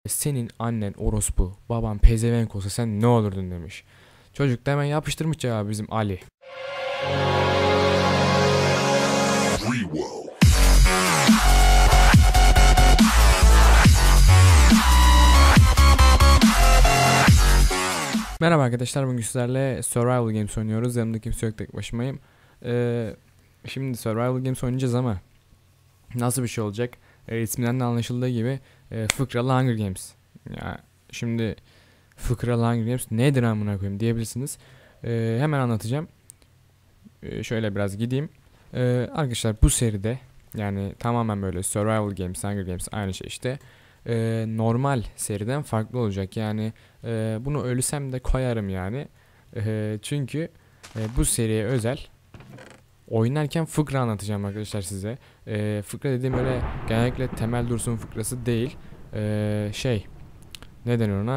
Senin annen orospu, baban pezevenk olsa sen ne olurdun demiş. Çocuk da hemen yapıştırmış cevabı bizim Ali. Merhaba arkadaşlar, bugün sizlerle Survival Games oynuyoruz. Yanımda kimse yok, tek başımayım. Şimdi Survival Games oynayacağız ama nasıl bir şey olacak? İsminden de anlaşıldığı gibi fıkralı Hunger Games. Ya şimdi fıkralı Hunger Games nedir amına koyayım diyebilirsiniz. Hemen anlatacağım. Şöyle biraz gideyim. Arkadaşlar bu seride yani tamamen böyle Survival Games, Hunger Games aynı şey işte. Normal seriden farklı olacak. Yani bunu ölsem de koyarım yani. Çünkü bu seriye özel oynarken fıkra anlatacağım arkadaşlar size. Fıkra dediğim öyle genellikle Temel Dursun fıkrası değil. Ne denir ona?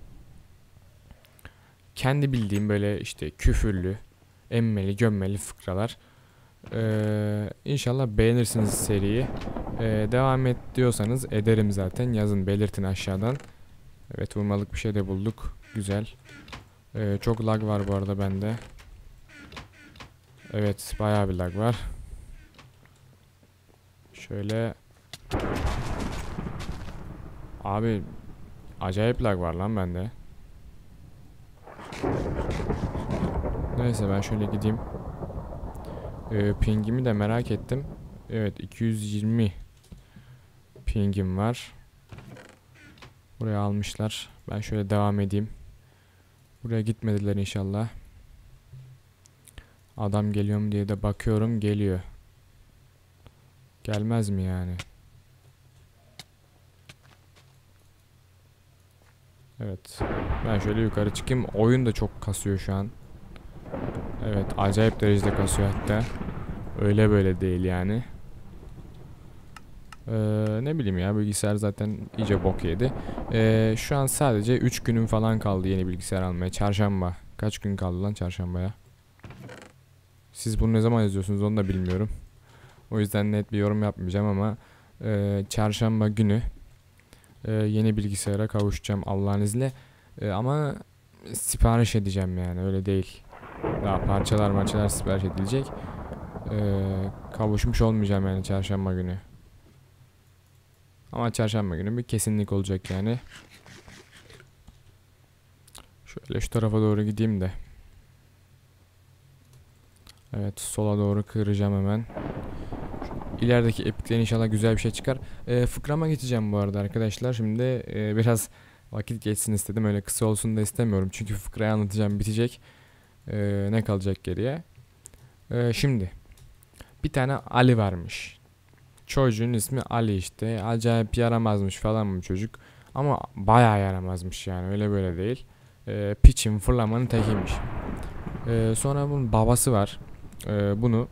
Kendi bildiğim böyle işte küfürlü, emmeli, gömmeli fıkralar. İnşallah beğenirsiniz seriyi. Devam et diyorsanız ederim zaten. Yazın, belirtin aşağıdan. Evet, vurmalık bir şey de bulduk. Güzel. Çok lag var bu arada bende. Evet, bayağı bir lag var. Şöyle. Abi acayip lag var lan bende. Neyse ben şöyle gideyim. Pingimi de merak ettim. Evet, 220 pingim var. Buraya almışlar. Ben şöyle devam edeyim. Buraya gitmediler inşallah. Adam geliyor mu diye de bakıyorum, geliyor. Gelmez mi yani? Evet. Ben şöyle yukarı çıkayım. Oyun da çok kasıyor şu an. Evet, acayip derecede kasıyor hatta. Öyle böyle değil yani. Ne bileyim ya, bilgisayar zaten iyice bok yedi. Şu an sadece 3 günüm falan kaldı yeni bilgisayar almaya. Çarşamba. Kaç gün kaldı lan çarşambaya? Siz bunu ne zaman izliyorsunuz onu da bilmiyorum. O yüzden net bir yorum yapmayacağım ama çarşamba günü yeni bilgisayara kavuşacağım Allah'ın izniyle. Ama sipariş edeceğim yani, öyle değil. Daha parçalar sipariş edilecek. Kavuşmuş olmayacağım yani çarşamba günü. Ama çarşamba günü bir kesinlik olacak yani. Şöyle şu tarafa doğru gideyim de. Evet, sola doğru kıracağım hemen. İlerideki epikten inşallah güzel bir şey çıkar. Fıkrama geçeceğim bu arada arkadaşlar. Şimdi biraz vakit geçsin istedim. Öyle kısa olsun da istemiyorum. Çünkü fıkrayı anlatacağım, bitecek. Ne kalacak geriye? Şimdi bir tane Ali varmış. Çocuğun ismi Ali işte. Acayip yaramazmış falan bu çocuk. Ama bayağı yaramazmış yani, öyle böyle değil. Piçin fırlamanın tekiymiş. Sonra bunun babası var. Bunu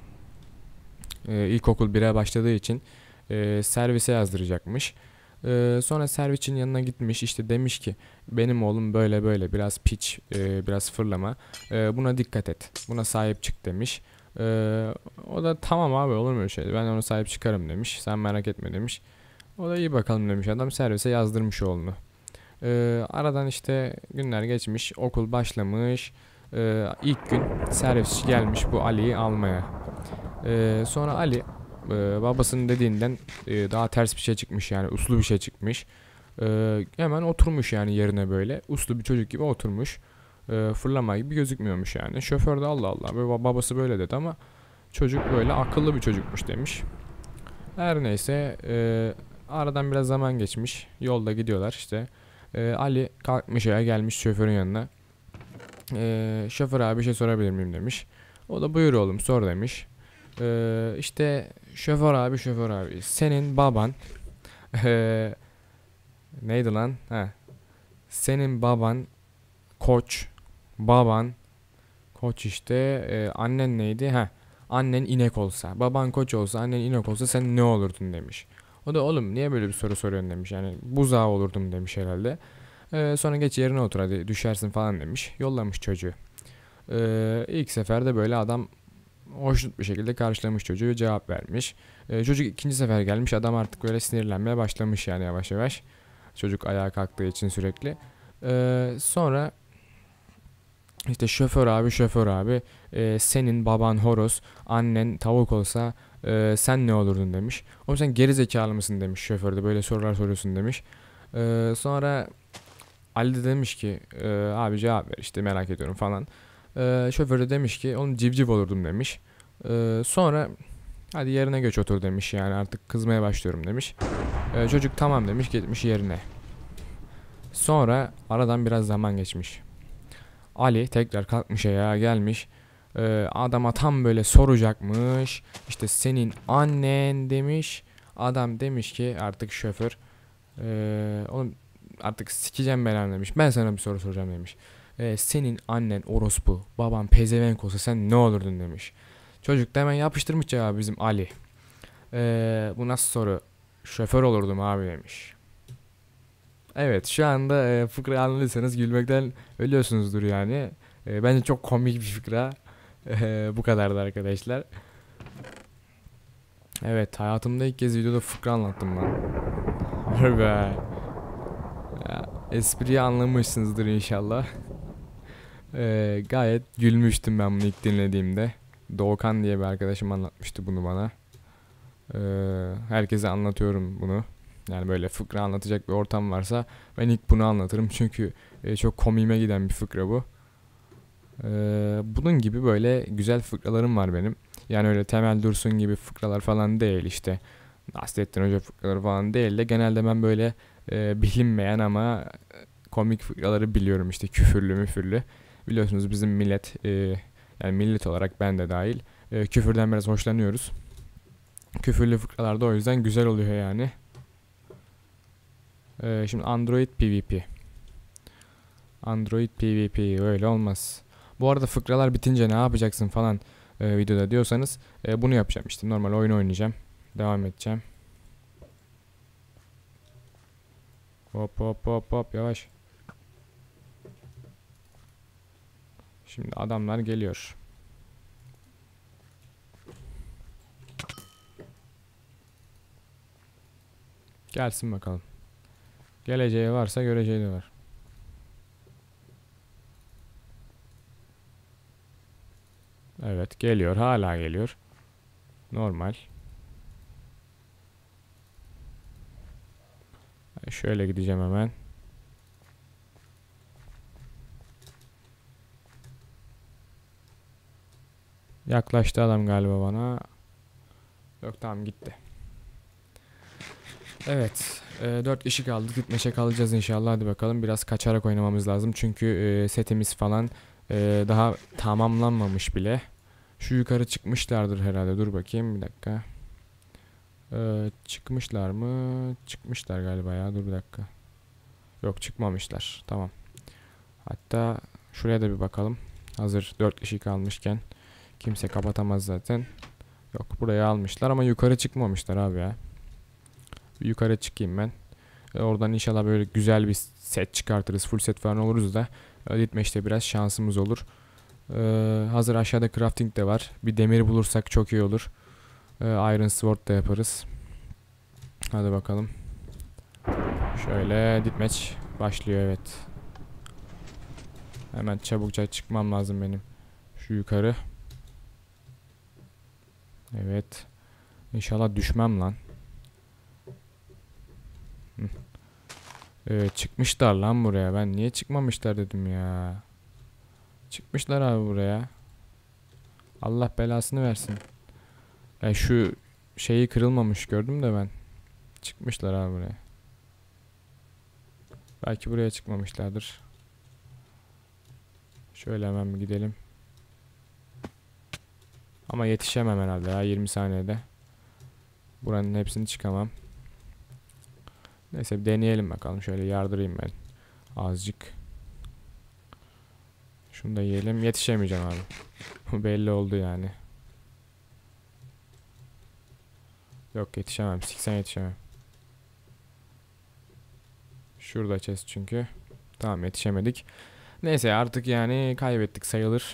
ilkokul 1'e başladığı için servise yazdıracakmış. Sonra servisin yanına gitmiş, işte demiş ki benim oğlum böyle böyle biraz piç, biraz fırlama, buna dikkat et, buna sahip çık demiş. O da tamam abi, olur mu öyle şey, ben ona sahip çıkarım demiş, sen merak etme demiş. O da iyi bakalım demiş, adam servise yazdırmış oğlunu. Aradan işte günler geçmiş, okul başlamış. İlk gün servisçi gelmiş bu Ali'yi almaya. Sonra Ali babasının dediğinden daha ters bir şey çıkmış, yani uslu bir şey çıkmış. Hemen oturmuş yani yerine, böyle uslu bir çocuk gibi oturmuş. Fırlama gibi gözükmüyormuş yani. Şoför de Allah Allah, babası böyle dedi ama çocuk böyle akıllı bir çocukmuş demiş. Her neyse, aradan biraz zaman geçmiş. Yolda gidiyorlar işte. Ali kalkmış ya, gelmiş şoförün yanına. Şoför abi bir şey sorabilir miyim demiş. O da buyur oğlum sor demiş. İşte şoför abi senin baban neydi lan? Senin baban koç, baban koç işte, annen neydi? Annen inek olsa, baban koç olsa, annen inek olsa sen ne olurdun demiş. O da oğlum niye böyle bir soru soruyorsun demiş. Yani buzağı olurdum demiş herhalde. Sonra geç yerine otur hadi, düşersin falan demiş. Yollamış çocuğu. İlk seferde böyle adam hoşnut bir şekilde karşılamış çocuğu, cevap vermiş. Çocuk ikinci sefer gelmiş, adam artık böyle sinirlenmeye başlamış yani yavaş yavaş. Çocuk ayağa kalktığı için sürekli. Sonra işte şoför abi senin baban horoz, annen tavuk olsa sen ne olurdun demiş. O sen geri zekalı mısın demiş şoför de, böyle sorular soruyorsun demiş. Sonra Ali de demiş ki abi cevap ver işte, merak ediyorum falan. Şoför de demiş ki oğlum civciv olurdum demiş. Sonra hadi yerine geç otur demiş, yani artık kızmaya başlıyorum demiş. Çocuk tamam demiş, gitmiş yerine. Sonra aradan biraz zaman geçmiş. Ali tekrar kalkmış ayağa gelmiş. Adama tam böyle soracakmış. İşte senin annen demiş. Adam demiş ki artık şoför. Oğlum artık sikeceğim belanı demiş. Ben sana bir soru soracağım demiş. Senin annen orospu, baban pezevenk olsa sen ne olurdun demiş. Çocuk da hemen yapıştırmış cevabı bizim Ali. Bu nasıl soru? Şoför olurdum abi demiş. Evet, şu anda fıkra anladıysanız gülmekten ölüyorsunuzdur yani. Bence çok komik bir fıkra. Bu kadardı arkadaşlar. Evet, hayatımda ilk kez videoda fıkra anlattım ben. Harbi ha. Ya, espriyi anlamışsınızdır inşallah. Gayet gülmüştüm ben bunu ilk dinlediğimde. Doğukan diye bir arkadaşım anlatmıştı bunu bana. Herkese anlatıyorum bunu. Yani böyle fıkra anlatacak bir ortam varsa ben ilk bunu anlatırım. Çünkü çok komiğime giden bir fıkra bu. Bunun gibi böyle güzel fıkralarım var benim. Yani öyle Temel Dursun gibi fıkralar falan değil işte. Nasrettin Hoca fıkraları falan değil de genelde ben böyle bilinmeyen ama komik fıkraları biliyorum, işte küfürlü müfürlü. Biliyorsunuz bizim millet, yani millet olarak ben de dahil, küfürden biraz hoşlanıyoruz. Küfürlü fıkralar da o yüzden güzel oluyor yani. Şimdi Android PvP. Android PvP öyle olmaz. Bu arada fıkralar bitince ne yapacaksın falan videoda diyorsanız bunu yapacağım işte. Normal oyun oynayacağım. Devam edeceğim. Hop hop hop hop, yavaş. Şimdi adamlar geliyor. Gelsin bakalım. Geleceği varsa göreceği de var. Evet, geliyor, hala geliyor. Normal. Şöyle gideceğim hemen. Yaklaştı adam galiba bana. Yok, tamam, gitti. Evet. 4 kişi kaldı. Gitmeşe kalacağız inşallah. Hadi bakalım. Biraz kaçarak oynamamız lazım. Çünkü setimiz falan daha tamamlanmamış bile. Şu yukarı çıkmışlardır herhalde. Dur bakayım bir dakika. Çıkmışlar mı? Çıkmışlar galiba ya. Dur bir dakika. Yok, çıkmamışlar. Tamam. Hatta şuraya da bir bakalım. Hazır 4 kişi kalmışken. Kimse kapatamaz zaten. Yok, buraya almışlar ama yukarı çıkmamışlar abi ya. Bir yukarı çıkayım ben. Oradan inşallah böyle güzel bir set çıkartırız. Full set falan oluruz da. Ditmeş'te biraz şansımız olur. Hazır aşağıda crafting de var. Bir demir bulursak çok iyi olur. Iron Sword da yaparız. Hadi bakalım. Şöyle ditmeç başlıyor, evet. Hemen çabukça çıkmam lazım benim. Şu yukarı. Evet. İnşallah düşmem lan. Çıkmışlar lan buraya. Ben niye çıkmamışlar dedim ya. Çıkmışlar abi buraya. Allah belasını versin. Ya şu şeyi kırılmamış gördüm de ben. Çıkmışlar abi buraya. Belki buraya çıkmamışlardır. Şöyle hemen bir gidelim. Ama yetişemem herhalde ya 20 saniyede. Buranın hepsini çıkamam. Neyse bir deneyelim bakalım. Şöyle yardırayım ben. Azıcık. Şunu da yiyelim. Yetişemeyeceğim abi. Belli oldu yani. Yok, yetişemem. 80 yetişemem. Şurada chest çünkü. Tamam, yetişemedik. Neyse artık yani kaybettik sayılır.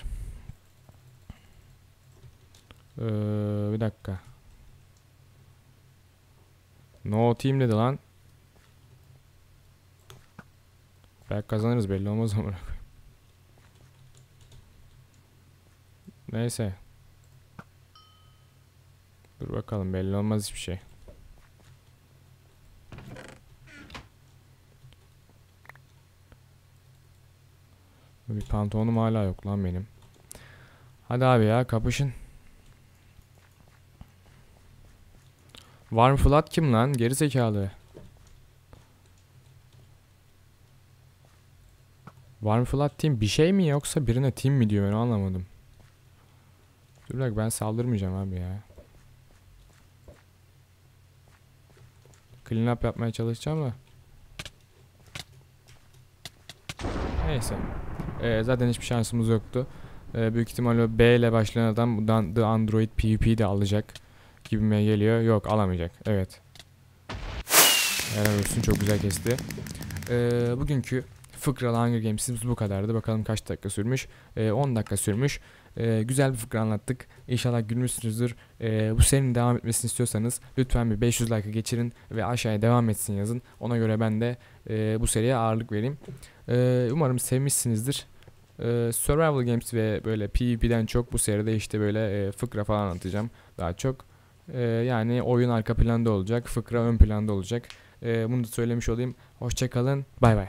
Bir dakika. No team dedi lan. Belki kazanırız, belli olmaz ama. Neyse. Dur bakalım, belli olmaz hiçbir şey. Bir pantolonum hala yok lan benim. Hadi abi ya, kapışın. Warm Flood kim lan? Geri zekalı. Warm Flood team bir şey mi yoksa birine team mi diyor, ben anlamadım. Dur bak, ben saldırmayacağım abi ya. Clean up yapmaya çalışacağım da. Neyse. Zaten hiçbir şansımız yoktu. Büyük ihtimalle B ile başlayan adam buradan The Android PvP de alacak gibime geliyor. Yok, alamayacak. Evet. Helal olsun, çok güzel kesti. Bugünkü fıkralı Hunger Games'imiz bu kadardı. Bakalım kaç dakika sürmüş. 10 dakika sürmüş. Güzel bir fıkra anlattık. İnşallah gülmüşsünüzdür. Bu serinin devam etmesini istiyorsanız lütfen bir 500 like'ı geçirin ve aşağıya devam etsin yazın. Ona göre ben de bu seriye ağırlık vereyim. Umarım sevmişsinizdir. Survival Games ve böyle PvP'den çok bu seride işte böyle fıkra falan anlatacağım. Daha çok yani oyun arka planda olacak, fıkra ön planda olacak. Bunu da söylemiş olayım. Hoşça kalın. Bay bay.